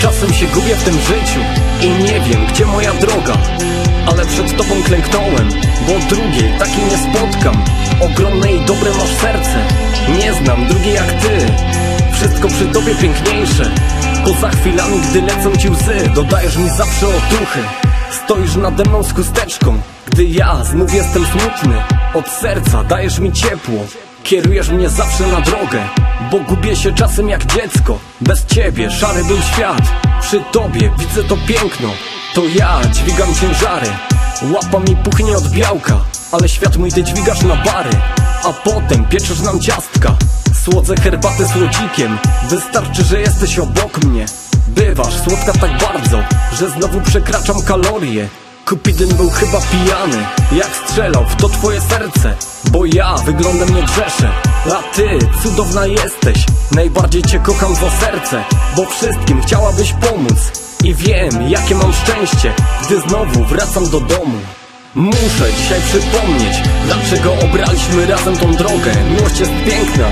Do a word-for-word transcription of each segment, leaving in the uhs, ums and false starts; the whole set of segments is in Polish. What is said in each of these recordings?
Czasem się gubię w tym życiu i nie wiem, gdzie moja droga. Ale przed tobą klęknąłem, bo drugiej takiej nie spotkam. Ogromne i dobre masz serce, nie znam drugiej jak ty. Wszystko przy tobie piękniejsze, poza chwilami, gdy lecą ci łzy. Dodajesz mi zawsze otuchy, stoisz nade mną z chusteczką, gdy ja znów jestem smutny. Od serca dajesz mi ciepło, kierujesz mnie zawsze na drogę, bo gubię się czasem jak dziecko. Bez ciebie szary był świat, przy tobie widzę to piękno. To ja dźwigam ciężary, łapa mi puchnie od białka, ale świat mój ty dźwigasz na bary, a potem pieczesz nam ciastka. Słodzę herbatę słodzikiem, wystarczy, że jesteś obok mnie. Bywasz słodka tak bardzo, że znowu przekraczam kalorie. Kupidyn był chyba pijany, jak strzelał w to twoje serce, bo ja wyglądem nie grzeszę, a ty cudowna jesteś. Najbardziej cię kocham za serce, bo wszystkim chciałabyś pomóc. I wiem, jakie mam szczęście, gdy znowu wracam do domu. Muszę dzisiaj przypomnieć, dlaczego obraliśmy razem tą drogę. Miłość jest piękna,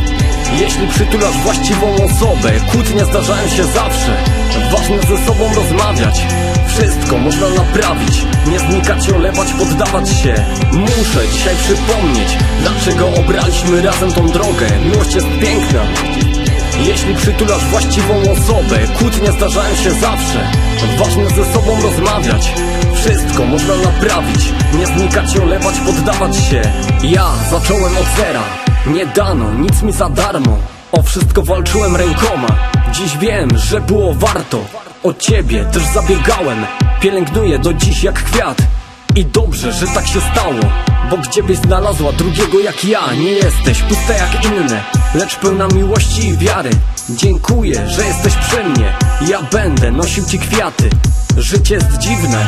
jeśli przytulasz właściwą osobę. Kłótnie zdarzają się zawsze, ważne ze sobą rozmawiać. Wszystko można naprawić, nie znikać, olewać, poddawać się. Muszę dzisiaj przypomnieć, dlaczego obraliśmy razem tą drogę. Miłość jest piękna, jeśli przytulasz właściwą osobę. Kłótnie zdarzają się zawsze, ważne ze sobą rozmawiać. Wszystko można naprawić, nie znikać, olewać, poddawać się. Ja zacząłem od zera, nie dano nic mi za darmo. O wszystko walczyłem rękoma, dziś wiem, że było warto. O ciebie też zabiegałem, pielęgnuję do dziś jak kwiat. I dobrze, że tak się stało, bo gdzie byś znalazła drugiego jak ja? Nie jesteś pusta jak inne, lecz pełna miłości i wiary. Dziękuję, że jesteś przy mnie, ja będę nosił ci kwiaty. Życie jest dziwne,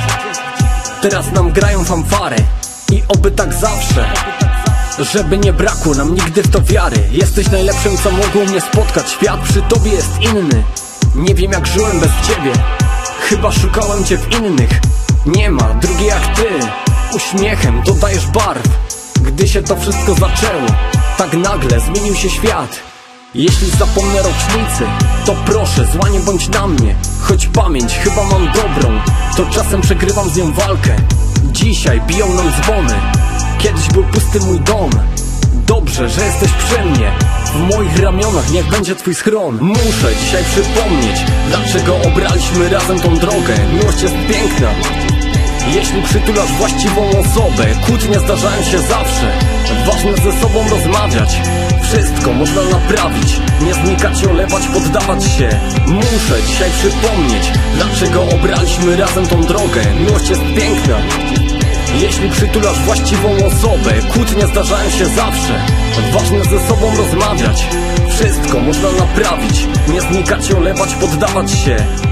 teraz nam grają fanfary, i oby tak zawsze, żeby nie brakło nam nigdy w to wiary. Jesteś najlepszym, co mogło mnie spotkać. Świat przy tobie jest inny, nie wiem jak żyłem bez ciebie. Chyba szukałem cię w innych, nie ma drugiej jak ty. Uśmiechem dodajesz barw, gdy się to wszystko zaczęło. Tak nagle zmienił się świat. Jeśli zapomnę rocznicy, to proszę, zła nie bądź na mnie. Choć pamięć chyba mam dobrą, to czasem przegrywam z nią walkę. Dzisiaj biją nam dzwony, kiedyś był pusty mój dom. Dobrze, że jesteś przy mnie, w moich ramionach niech będzie twój schron. Muszę dzisiaj przypomnieć, dlaczego obraliśmy razem tą drogę. Miłość jest piękna, jeśli przytulasz właściwą osobę. Kłótnie zdarzają się zawsze, ważne ze sobą rozmawiać. Wszystko można naprawić, nie znikać, olewać, poddawać się. Muszę dzisiaj przypomnieć, dlaczego obraliśmy razem tą drogę. Miłość jest piękna, jeśli przytulasz właściwą osobę. Kłótnie zdarzają się zawsze, ważne ze sobą rozmawiać. Wszystko można naprawić, nie znikać, olewać, poddawać się.